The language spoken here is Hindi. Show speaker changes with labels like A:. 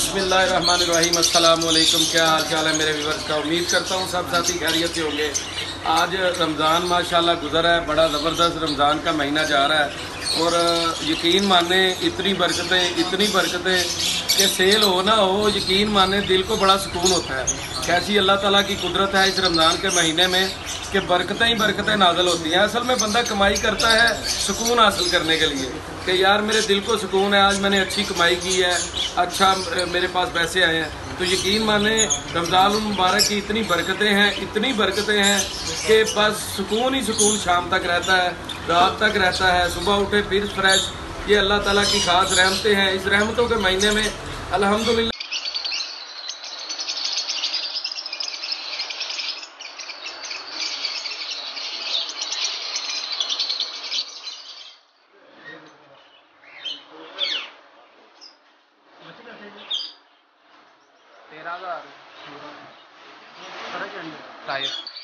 A: बिस्मिल्लाहिर्रहमानिर्रहीम। अस्सलाम वालेकुम। क्या हाल चाल है मेरे व्यूअर्स का। उम्मीद करता हूँ सब साथी खैरियत से होंगे। आज रमज़ान माशाल्लाह गुज़रा है, बड़ा ज़बरदस्त रमज़ान का महीना जा रहा है और यकीन माने इतनी बरकतें कि सेल हो ना हो, यकीन माने दिल को बड़ा सुकून होता है। कैसी अल्लाह ताला की कुदरत है इस रमज़ान के महीने में कि बरकतें ही बरकतें नाज़िल होती हैं। असल में बंदा कमाई करता है सुकून हासिल करने के लिए कि यार मेरे दिल को सुकून है, आज मैंने अच्छी कमाई की है, अच्छा मेरे पास पैसे आए हैं। तो यकीन माने रमज़ान मुबारक की इतनी बरकतें हैं कि बस सुकून ही सुकून शाम तक रहता है, रात तक रहता है, सुबह उठे फिर फ्रेश। ये अल्लाह ताला की खास रहमतें हैं। इस रहमतों के महीने में अल्हम्दुलिल्लाह
B: तेरह हजार